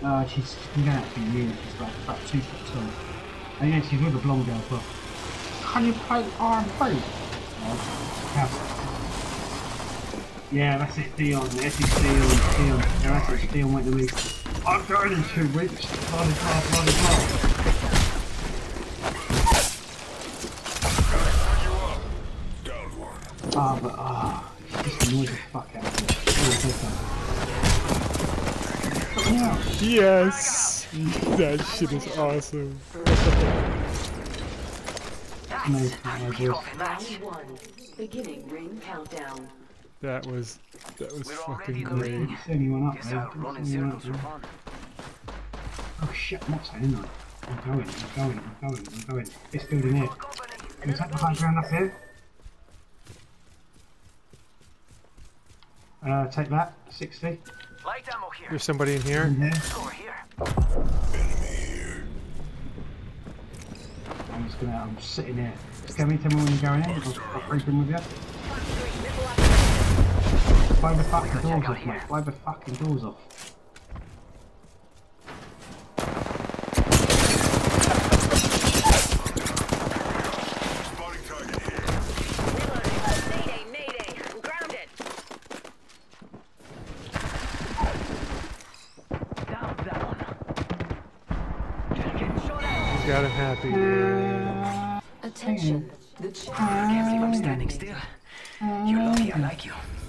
She's been going out for years. She's like about 2 foot tall. And yeah, she's with a blonde girl as well. Can you play R&B? Yeah, that's it, Dion. This is Dion. Yeah, that's it, Dion went to me. I'm going in 2 weeks. Blah, blah, blah, blah. She just annoys the fuck out of me. Yes! That shit is awesome. Beginning ring countdown. That was fucking great. Anyone up there? Oh shit, I'm not saying that. I'm going. This building here. Can you take the high ground up here? Take that, 60. There's somebody in here. Enemy here. I'm sitting here. Skemcin, tell me when you're going in. I'll creep in with you. Blow the fucking doors off, mate. Blow the fucking doors off. Got him happy. Attention. The I can't believe I'm standing still. You're lucky I like you.